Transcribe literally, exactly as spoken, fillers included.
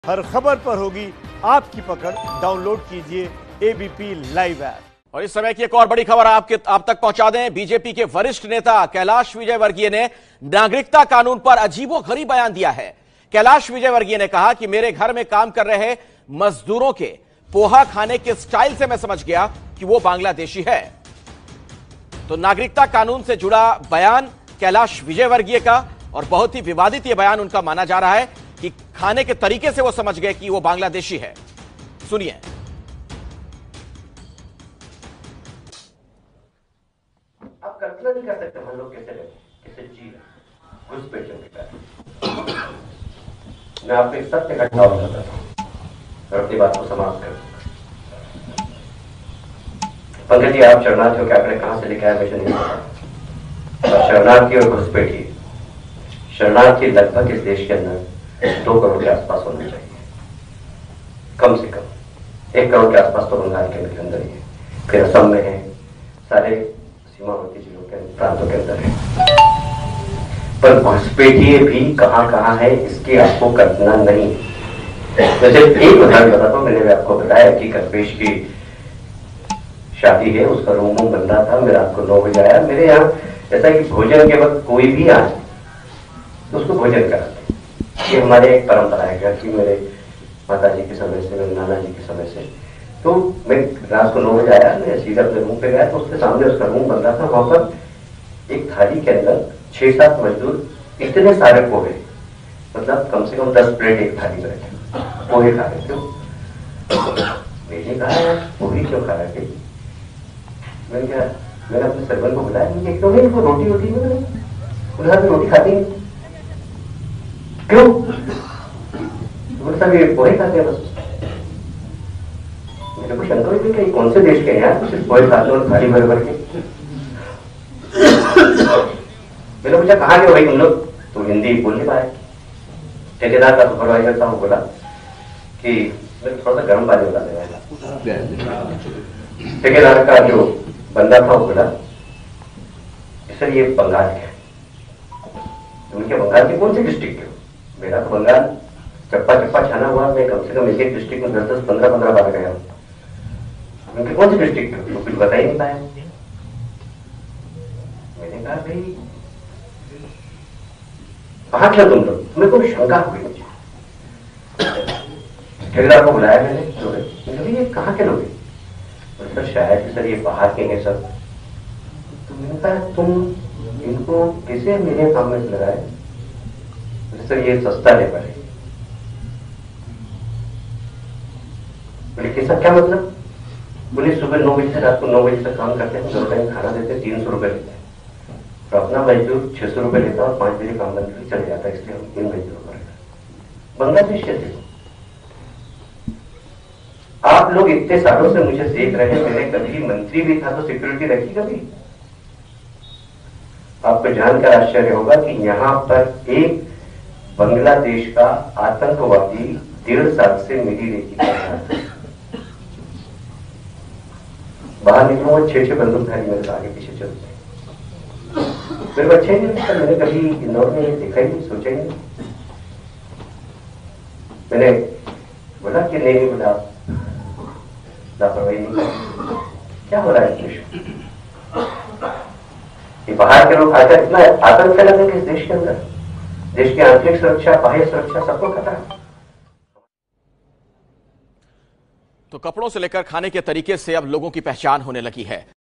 हर खबर पर होगी आपकी पकड़। डाउनलोड कीजिए एबीपी लाइव ऐप। और इस समय की एक और बड़ी खबर आपके आप तक पहुंचा दें। बीजेपी के वरिष्ठ नेता कैलाश विजयवर्गीय ने नागरिकता कानून पर अजीबोगरीब बयान दिया है। कैलाश विजयवर्गीय ने कहा कि मेरे घर में काम कर रहे मजदूरों के पोहा खाने के स्टाइल से मैं समझ गया कि वो बांग्लादेशी है। तो नागरिकता कानून से जुड़ा बयान कैलाश विजयवर्गीय का, और बहुत ही विवादित यह बयान उनका माना जा रहा है कि खाने के तरीके से वो समझ गए कि वो बांग्लादेशी है। सुनिए। आप कल्पना नहीं कर सकते हम लोग कैसे रहे, कैसे जी रहे घुसपैठियों के कारण। मैं आपको एक सत्य घटना बताता हूं और अपनी बात को समाप्त कर दूंगा। पंकज जी, आप शरणार्थी हो, क्या आपने कहां से लिखा है मुझे नहीं पता। शरणार्थी और घुसपैठी, शरणार्थी लगभग इस देश के अंदर दो करोड़ के आसपास होना चाहिए, कम से कम एक करोड़ के आसपास तो बंगाल के अंदर ही है, फिर असम में है, सारे सीमावर्ती जिलों के प्रांतों के अंदर है। पर घुसपैठिए भी कहां कहां है इसकी आपको कल्पना नहीं। जैसे एक उदाहरण बताता हूं, मैंने आपको बताया कि कल्पेश की शादी है, उसका रूम वूम बन रहा था, मैं रात को नौ बजे आया। मेरे यहाँ ऐसा कि भोजन के वक्त कोई भी आए तो उसको भोजन कराते, ये हमारे एक परंपरा है घर की, मेरे माता जी के समय से, मेरे नाना जी के समय से। तो मैं रात को नौ बजे आया, मैं सीधा अपने रूम पे गया तो उसके सामने उसका रूम बन रहा था। वहां पर एक थाली के अंदर छह सात मजदूर इतने सारे पोहे, मतलब कम से कम दस प्लेट एक थाली में रखे पोहे खा रहे थे। मैंने कहा यार पोहे क्यों खा रहे थे? मैंने क्या मैंने अपने सर्वन को बुलाया, मुझे क्यों नहीं इनको रोटी रोटी में उधर रोटी खाती नहीं क्यों? तो सब ये पोहे खाते हैं बस। मेरे को शंका हुई कि कौन से देश के हैं तो सिर्फ पोहे खाते और थाली भर भर के। मैंने पूछा कहाँ गए भाई तुम लोग? तो हिंदी बोल नहीं पाए। ठेकेदार का सुपरवाइजर था, वो बोला कि मेरे थोड़ा सा गर्म पानी बता देगा। ठेकेदार का जो बंदा था वो बोला सर ये बंगाल के है। उनके बंगाल के कौन से डिस्ट्रिक्ट के? मेरा तो बंगाल चप्पा चप्पा छाना हुआ, मैं कम से कम एक एक डिस्ट्रिक्ट में दस दस पंद्रह पंद्रह बार गया हूँ। उनके कौन से डिस्ट्रिक्ट के? तो कुछ बता ही नहीं पाया। मैंने कहा भाई कहाँ थे तुम लोग? मेरे को शंका हुई मुझे। ठेकेदार को बुलाया मैंने, तो ये कहाँ के लोग हैं? सर शायद सर ये बाहर के हैं सब। तो मैंने कहा तुम इनको कैसे मेरे काम में लगाए? सर ये सस्ता लेबर है। बोले कैसा, क्या मतलब? बोले सुबह नौ बजे से रात को नौ बजे तक काम करते हैं, दो टाइम खाना देते हैं, तीन सौ रुपए लेते हैं, तो अपना मजदूर छह सौ रुपए लेता है और पांच बजे काम बंद करके चले जाता है, इसलिए हम तीन मजदूरों पर। बांग्लादेश कैसे? आप लोग इतने सालों से मुझे देख रहे हैं, मैंने कभी मंत्री भी था तो सिक्योरिटी रखी कभी? आपको जानकर आश्चर्य होगा कि यहाँ पर एक बांग्लादेश का आतंकवादी डेढ़ साल से मेरी रेकी कर रहा था। बाहर निकलूंगा छह छह बंदूकधारी मेरे आगे पीछे चलते हैं। मेरे बच्चे नहीं लगता, मैंने कभी इंदौर में देखा ही नहीं, सोचा ही नहीं। मैंने बोला कि नहीं नहीं बोला लापरवाही नहीं कर, क्या हो रहा है देश में? ये बाहर के लोग आकर इतना आतंक फैला देंगे इस देश के अंदर, देश की आंतरिक सुरक्षा, बाह्य सुरक्षा सबको खतरा है। तो कपड़ों से लेकर खाने के तरीके से अब लोगों की पहचान होने लगी है।